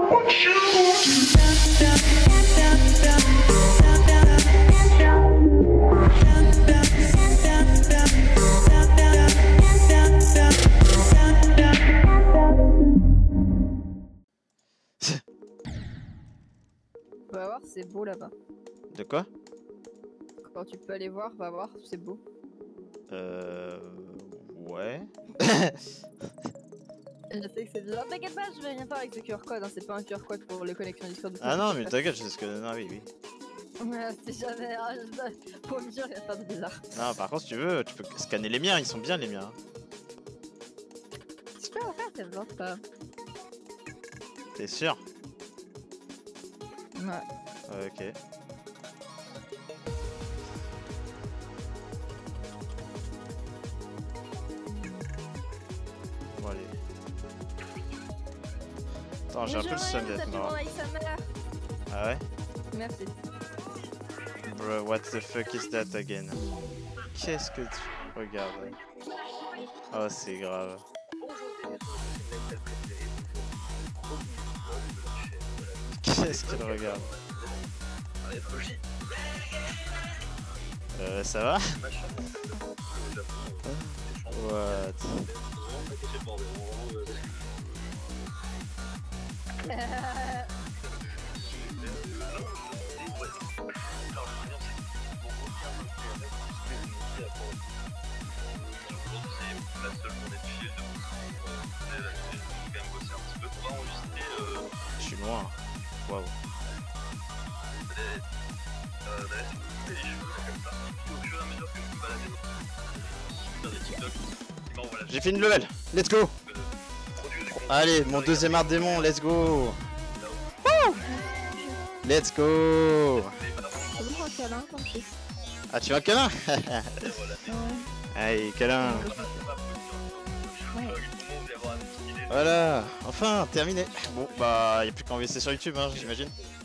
Va voir, c'est beau là-bas. De quoi? Quand tu peux aller voir, va voir, c'est beau. Ouais. Je sais que c'est bizarre. T'inquiète pas, je vais rien faire avec ce QR code, hein. C'est pas un QR code pour les connexions Discord. Ah non, mais t'inquiète, je sais ce que. Non, oui, oui. Ouais, c'est jamais. Pour me dire, il va faire de bizarre. Non, par contre, si tu veux, tu peux scanner les miens, ils sont bien les miens. Tu peux en faire, c'est bon, pas. T'es sûr? Ouais. Ok. Bon, allez. Attends, j'ai un peu le seum d'être mort. Ah ouais? Merci. Bro, what the fuck is that again? Qu'est-ce que tu regardes? Oh, c'est grave. Qu'est-ce qu'il regarde? Ça va? What? Je suis loin. Waouh. J'ai fini le level. Let's go. Allez, mon deuxième art démon. Let's go. Woo. Let's go. Ah, tu veux un câlin? Allez, câlin. Voilà, enfin, terminé. Bon, bah, y'a plus qu'à envoyer sur YouTube, hein, j'imagine.